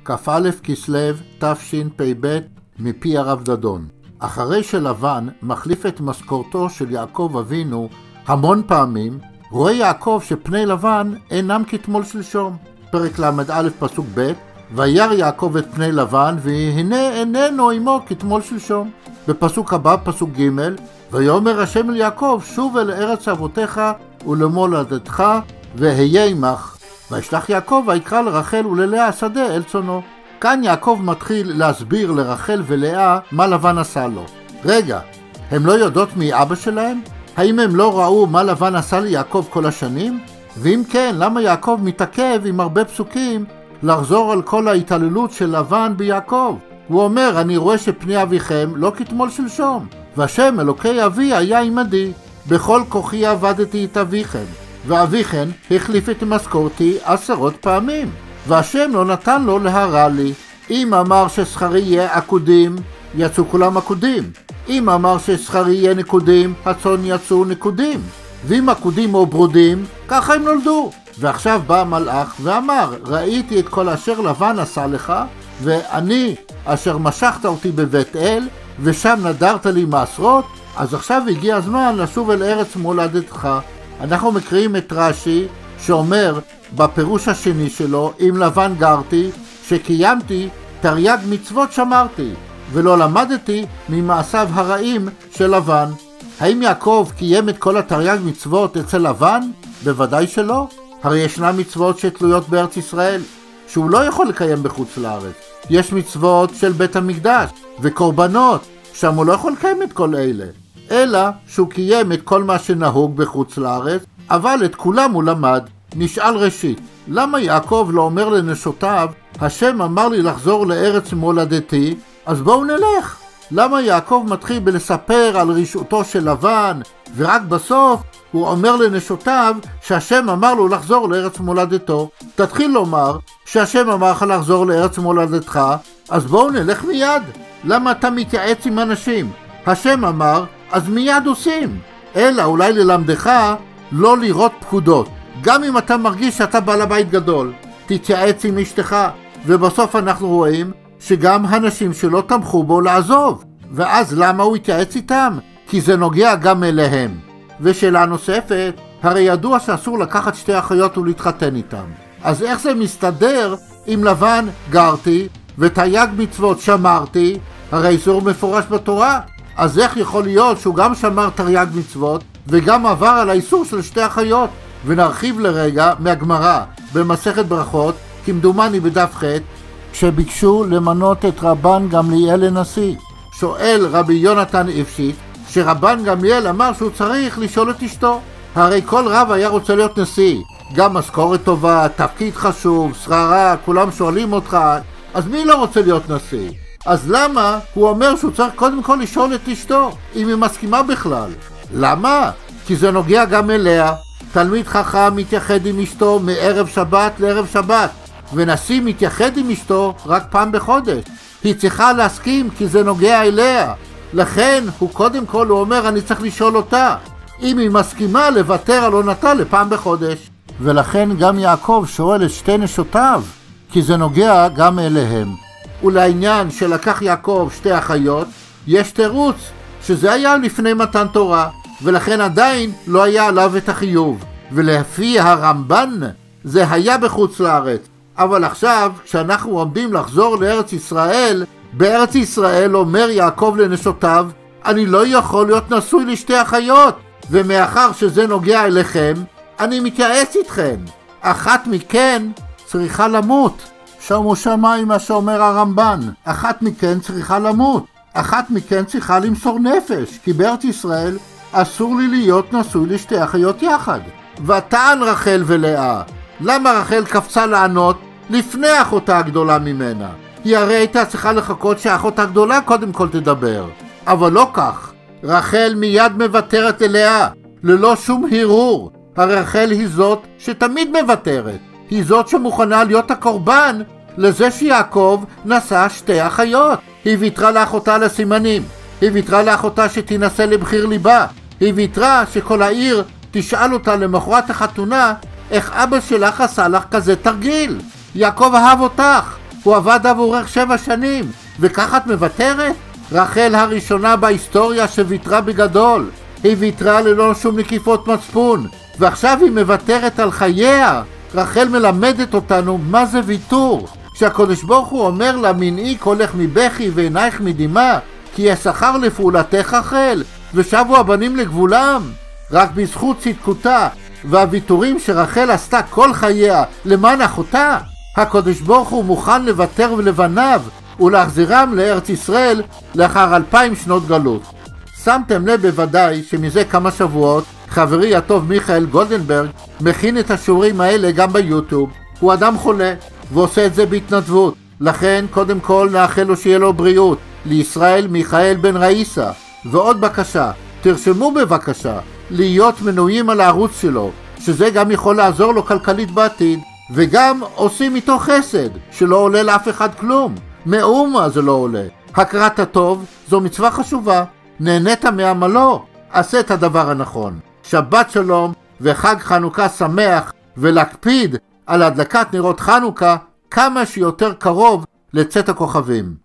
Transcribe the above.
כ"א כסלו תשפ"ב מפי הרב דדון. אחרי שלבן מחליף את משכורתו של יעקב אבינו המון פעמים, רואה יעקב שפני לבן אינם כתמול שלשום. פרק ל"א פסוק ב', וירא יעקב את פני לבן והנה איננו עמו כתמול שלשום. בפסוק הבא פסוק ג', ויאמר השם אל יעקב שוב אל ארץ אבותיך ולמולדתך והיה עמך. וישלח יעקב ויקרא לרחל וללאה השדה אל צונו. כאן יעקב מתחיל להסביר לרחל ולאה מה לבן עשה לו. רגע, הם לא יודעות מי אבא שלהם? האם הם לא ראו מה לבן עשה ליעקב כל השנים? ואם כן, למה יעקב מתעכב עם הרבה פסוקים לחזור על כל ההתעללות של לבן ביעקב? הוא אומר, אני רואה שפני אביכם לא כתמול שלשום, והשם אלוקי אבי היה עמדי, בכל כוחי עבדתי את אביכם, ואביכם החליף את משכורתי 10 פעמים, והשם לא נתן לו להרע לי. אם אמר ששכרי יהיה עקודים, יצאו כולם עקודים. אם אמר ששכרי יהיה נקודים, הצאן יצאו נקודים. ואם עקודים או ברודים, ככה הם נולדו. ועכשיו בא המלאך ואמר, ראיתי את כל אשר לבן עשה לך, ואני אשר משכת אותי בבית אל, ושם נדרת לי מעשרות, אז עכשיו הגיע הזמן לשוב אל ארץ מולדתך. אנחנו מקריאים את רש"י שאומר בפירוש השני שלו, אם לבן גרתי, שקיימתי תרי"ג מצוות שמרתי, ולא למדתי ממעשיו הרעים של לבן. האם יעקב קיים את כל התרי"ג מצוות אצל לבן? בוודאי שלא. הרי ישנן מצוות שתלויות בארץ ישראל, שהוא לא יכול לקיים בחוץ לארץ. יש מצוות של בית המקדש וקורבנות, שם הוא לא יכול לקיים את כל אלה. אלא שהוא קיים את כל מה שנהוג בחוץ לארץ, אבל את כולם הוא למד. נשאל ראשית, למה יעקב לא אומר לנשותיו, השם אמר לי לחזור לארץ מולדתי, אז בואו נלך? למה יעקב מתחיל בלספר על רשעותו של לבן, ורק בסוף הוא אומר לנשותיו שהשם אמר לו לחזור לארץ מולדתו? תתחיל לומר שהשם אמר לך לחזור לארץ מולדתך, אז בואו נלך מיד. למה אתה מתייעץ עם אנשים? השם אמר, אז מיד עושים. אלא אולי ללמדך לא לראות פקודות. גם אם אתה מרגיש שאתה בעל הבית גדול, תתייעץ עם אשתך. ובסוף אנחנו רואים שגם הנשים שלו תמכו בו לעזוב. ואז למה הוא התייעץ איתם? כי זה נוגע גם אליהם. ושאלה נוספת, הרי ידוע שאסור לקחת 2 אחיות ולהתחתן איתם. אז איך זה מסתדר עם לבן גרתי ותרי"ג מצוות שמרתי? הרי איסור מפורש בתורה. אז איך יכול להיות שהוא גם שמר תרי"ג מצוות וגם עבר על האיסור של 2 אחיות? ונרחיב לרגע מהגמרא במסכת ברכות, כמדומני בדף ח', כשביקשו למנות את רבן גמליאל לנשיא. שואל רבי יונתן איפשיט שרבן גמליאל אמר שהוא צריך לשאול את אשתו. הרי כל רב היה רוצה להיות נשיא, גם משכורת טובה, תפקיד חשוב, שררה, כולם שואלים אותך, אז מי לא רוצה להיות נשיא? אז למה הוא אומר שהוא צריך קודם כל לשאול את אשתו, אם היא מסכימה בכלל? למה? כי זה נוגע גם אליה. תלמיד חכם מתייחד עם אשתו מערב שבת לערב שבת, ונשיא מתייחד עם אשתו רק פעם בחודש. היא צריכה להסכים כי זה נוגע אליה. לכן הוא קודם כל הוא אומר אני צריך לשאול אותה אם היא מסכימה לוותר על עונתה לפעם בחודש. ולכן גם יעקב שואל את 2 נשותיו, כי זה נוגע גם אליהם. ולעניין שלקח יעקב 2 אחיות, יש תירוץ שזה היה לפני מתן תורה, ולכן עדיין לא היה עליו את החיוב. ולפי הרמב"ן זה היה בחוץ לארץ. אבל עכשיו כשאנחנו עומדים לחזור לארץ ישראל, בארץ ישראל אומר יעקב לנשותיו, אני לא יכול להיות נשוי ל2 אחיות, ומאחר שזה נוגע אליכם, אני מתייעץ איתכם. אחת מכן צריכה למות. שומו שמיים מה שאומר הרמב"ן, אחת מכן צריכה למות. אחת מכן צריכה למסור נפש, כי בארץ ישראל אסור לי להיות נשוי ל2 אחיות יחד. וטען רחל ולאה, למה רחל קפצה לענות לפני אחותה הגדולה ממנה? היא הרי הייתה צריכה לחכות שהאחות הגדולה קודם כל תדבר. אבל לא כך. רחל מיד מוותרת אליה, ללא שום הרהור. הרחל היא זאת שתמיד מוותרת. היא זאת שמוכנה להיות הקורבן לזה שיעקב נשא 2 אחיות. היא ויתרה לאחותה לסימנים. היא ויתרה לאחותה שתנסה לבחיר ליבה. היא ויתרה שכל העיר תשאל אותה למחרת החתונה, איך אבא שלך עשה לך כזה תרגיל? יעקב אהב אותך. הוא עבד עבורך 7 שנים, וכך את מוותרת? רחל הראשונה בהיסטוריה שוויתרה בגדול. היא ויתרה ללא שום נקיפות מצפון, ועכשיו היא מוותרת על חייה. רחל מלמדת אותנו מה זה ויתור. כשהקדוש ברוך הוא אומר לה, מנעי קולך מבכי ועינייך מדמעה, כי יששכר לפעולתך רחל, ושבו הבנים לגבולם. רק בזכות צדקותה והוויתורים שרחל עשתה כל חייה למען אחותה, הקדוש ברוך הוא מוכן לוותר לבניו ולהחזירם לארץ ישראל לאחר 2000 שנות גלות. שמתם לב בוודאי שמזה כמה שבועות חברי הטוב מיכאל גולדנברג מכין את השיעורים האלה גם ביוטיוב. הוא אדם חולה ועושה את זה בהתנדבות, לכן קודם כל נאחל לו שיהיה לו בריאות. לישראל מיכאל בן ראיסה. ועוד בקשה, תרשמו בבקשה להיות מנויים על הערוץ שלו, שזה גם יכול לעזור לו כלכלית בעתיד, וגם עושים איתו חסד שלא עולה לאף אחד כלום. מאומה זה לא עולה. הכרת הטוב זו מצווה חשובה. נהנית מעמלו, עשה את הדבר הנכון. שבת שלום וחג חנוכה שמח, ולהקפיד על הדלקת נרות חנוכה כמה שיותר קרוב לצאת הכוכבים.